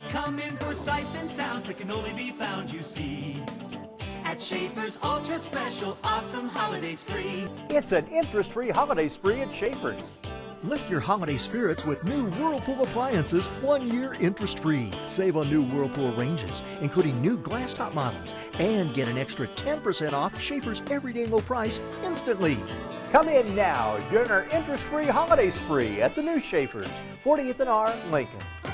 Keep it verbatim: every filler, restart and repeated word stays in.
Come in for sights and sounds that can only be found, you see, at Schaefer's Ultra Special Awesome Holiday Spree. It's an interest-free holiday spree at Schaefer's. Lift your holiday spirits with new Whirlpool appliances, one year interest-free. Save on new Whirlpool ranges, including new glass top models, and get an extra ten percent off Schaefer's everyday low price instantly. Come in now during our interest-free holiday spree at the new Schaefer's, fortieth and R, Lincoln.